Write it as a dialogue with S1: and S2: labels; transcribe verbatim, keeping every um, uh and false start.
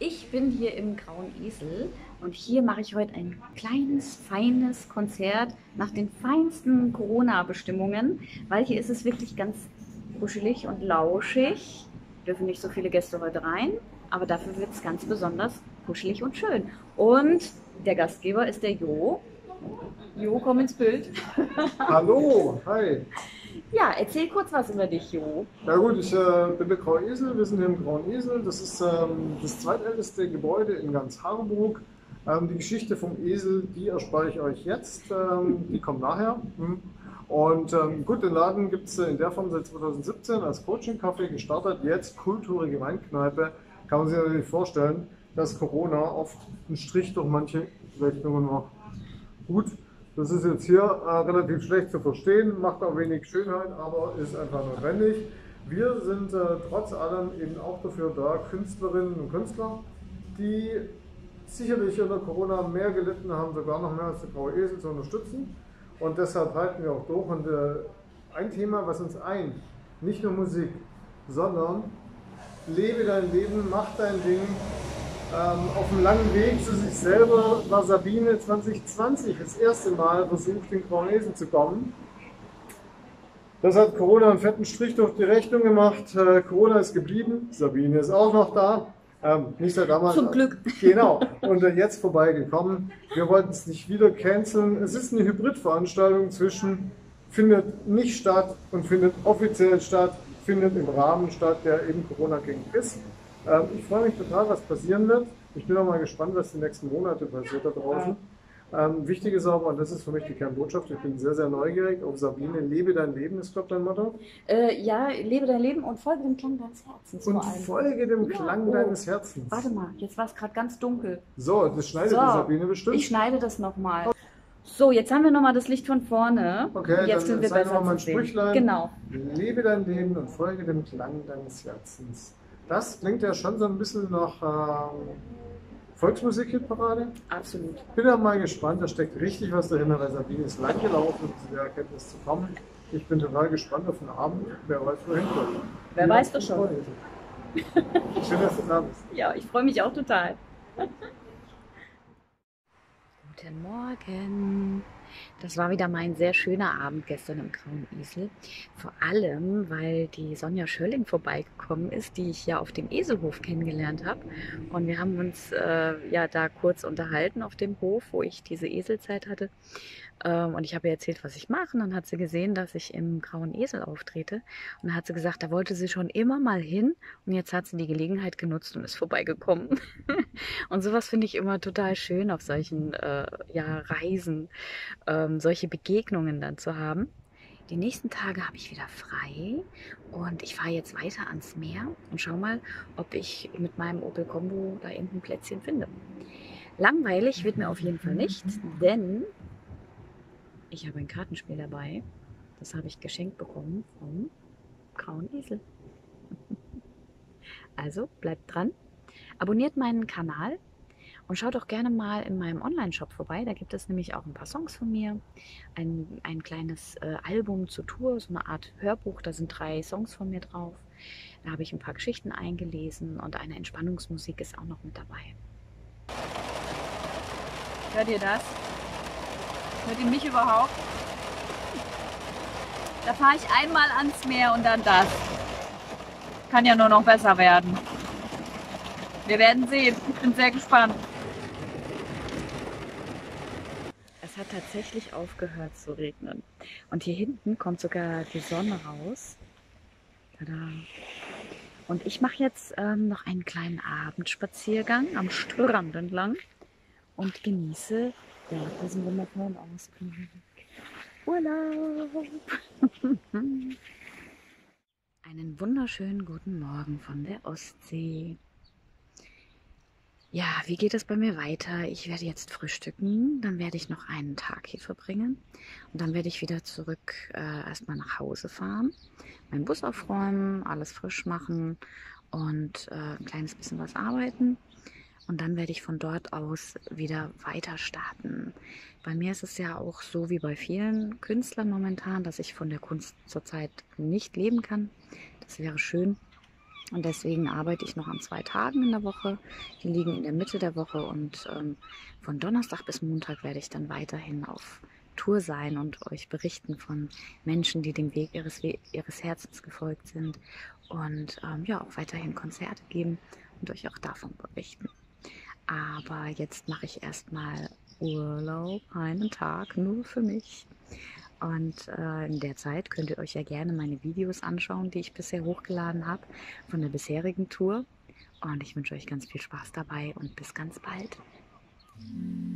S1: Ich bin hier im Grauen Esel und hier mache ich heute ein kleines, feines Konzert nach den feinsten Corona-Bestimmungen, weil hier ist es wirklich ganz kuschelig und lauschig. Dürfen nicht so viele Gäste heute rein, aber dafür wird es ganz besonders kuschelig und schön. Und der Gastgeber ist der Jo. Jo, komm ins Bild.
S2: Hallo, hi.
S1: Ja, erzähl kurz was über dich, Jo.
S2: Na gut, ich äh, bin der Graue Esel, wir sind hier im Grauen Esel. Das ist ähm, das zweitälteste Gebäude in ganz Harburg. Ähm, die Geschichte vom Esel, die erspare ich euch jetzt, ähm, die kommt nachher. Hm. Und ähm, gut, den Laden gibt es in der Form seit zweitausendsiebzehn als Coaching-Café kulturige Jetzt kulturige Weinkneipe. Kann man sich natürlich vorstellen, dass Corona oft einen Strich durch manche Rechnungen macht. Gut, das ist jetzt hier äh, relativ schlecht zu verstehen, macht auch wenig Schönheit, aber ist einfach notwendig. Wir sind äh, trotz allem eben auch dafür da, Künstlerinnen und Künstler, die sicherlich unter Corona mehr gelitten haben, sogar noch mehr als der Graue Esel, zu unterstützen. Und deshalb halten wir auch durch. Und äh, ein Thema, was uns eint, nicht nur Musik, sondern lebe dein Leben, mach dein Ding. Ähm, auf dem langen Weg zu sich selber war Sabine zwanzig zwanzig das erste Mal versucht, in Grauen Esel zu kommen. Das hat Corona einen fetten Strich durch die Rechnung gemacht. Äh, Corona ist geblieben, Sabine ist auch noch da. Ähm, nicht seit damals.
S1: Zum Glück.
S2: Genau, und äh, jetzt vorbeigekommen. Wir wollten es nicht wieder canceln. Es ist eine Hybridveranstaltung zwischen findet nicht statt und findet offiziell statt, findet im Rahmen statt, der eben Corona-gängig ist. Ähm, ich freue mich total, was passieren wird. Ich bin auch mal gespannt, was die nächsten Monate passiert da draußen. Ähm, wichtig ist aber, und das ist für mich die Kernbotschaft, ich bin sehr, sehr neugierig auf Sabine, lebe dein Leben, ist, glaube ich, dein Motto.
S1: Äh, ja, lebe dein Leben und folge dem Klang deines Herzens
S2: Und
S1: vor allem.
S2: folge dem
S1: Ja,
S2: Klang
S1: oh.
S2: deines Herzens.
S1: Warte mal, jetzt war es gerade ganz dunkel.
S2: So, das schneidet
S1: So,
S2: die Sabine bestimmt.
S1: ich schneide das nochmal. So, jetzt haben wir nochmal das Licht von vorne.
S2: Okay,
S1: jetzt
S2: dann
S1: sind wir
S2: sag
S1: besser
S2: noch mal ein
S1: zu sehen.
S2: Sprüchlein.
S1: Genau.
S2: Lebe dein Leben und folge dem Klang deines Herzens. Das klingt ja schon so ein bisschen nach ähm, Volksmusik-Hitparade.
S1: Absolut.
S2: Bin ja mal gespannt, da steckt richtig was dahinter, weil Sabine ist lang gelaufen, um zu der Erkenntnis zu kommen. Ich bin total gespannt auf den Abend, wer weiß, wohin kommt.
S1: Wer
S2: Ja,
S1: weiß das schon.
S2: Schön, dass du da bist.
S1: Ja, ich freue mich auch total. Guten Morgen. Das war wieder mein sehr schöner Abend gestern im Grauen Esel. Vor allem, weil die Sonja Schölling vorbeigekommen ist, die ich ja auf dem Eselhof kennengelernt habe. Und wir haben uns äh, ja da kurz unterhalten auf dem Hof, wo ich diese Eselzeit hatte. Ähm, und ich habe ihr erzählt, was ich mache. Und dann hat sie gesehen, dass ich im Grauen Esel auftrete. Und dann hat sie gesagt, da wollte sie schon immer mal hin. Und jetzt hat sie die Gelegenheit genutzt und ist vorbeigekommen. Und sowas finde ich immer total schön auf solchen äh, ja, Reisen, ähm, solche Begegnungen dann zu haben. Die nächsten Tage habe ich wieder frei und ich fahre jetzt weiter ans Meer und schau mal, ob ich mit meinem Opel Combo da irgendein Plätzchen finde. Langweilig wird mir auf jeden Fall nicht, denn ich habe ein Kartenspiel dabei. Das habe ich geschenkt bekommen vom Grauen Esel. Also bleibt dran, abonniert meinen Kanal. Und schaut doch gerne mal in meinem Online-Shop vorbei. Da gibt es nämlich auch ein paar Songs von mir. Ein, ein kleines äh, Album zur Tour, so eine Art Hörbuch. Da sind drei Songs von mir drauf. Da habe ich ein paar Geschichten eingelesen und eine Entspannungsmusik ist auch noch mit dabei. Hört ihr das? Hört ihr mich überhaupt? Da fahre ich einmal ans Meer und dann das. Kann ja nur noch besser werden. Wir werden sehen. Ich bin sehr gespannt. Es hat tatsächlich aufgehört zu regnen. Und hier hinten kommt sogar die Sonne raus. Tada. Und ich mache jetzt ähm, noch einen kleinen Abendspaziergang am Strand entlang und genieße ja, diesen wundervollen Ausblick. Urlaub! Einen wunderschönen guten Morgen von der Ostsee. Ja, wie geht es bei mir weiter? Ich werde jetzt frühstücken, dann werde ich noch einen Tag hier verbringen und dann werde ich wieder zurück äh, erstmal nach Hause fahren, meinen Bus aufräumen, alles frisch machen und äh, ein kleines bisschen was arbeiten und dann werde ich von dort aus wieder weiter starten. Bei mir ist es ja auch so wie bei vielen Künstlern momentan, dass ich von der Kunst zurzeit nicht leben kann. Das wäre schön. Und deswegen arbeite ich noch an zwei Tagen in der Woche. Die liegen in der Mitte der Woche und ähm, von Donnerstag bis Montag werde ich dann weiterhin auf Tour sein und euch berichten von Menschen, die dem Weg ihres, We ihres Herzens gefolgt sind und ähm, ja auch weiterhin Konzerte geben und euch auch davon berichten. Aber jetzt mache ich erstmal Urlaub, einen Tag nur für mich. Und äh, in der Zeit könnt ihr euch ja gerne meine Videos anschauen, die ich bisher hochgeladen habe von der bisherigen Tour. Und ich wünsche euch ganz viel Spaß dabei und bis ganz bald.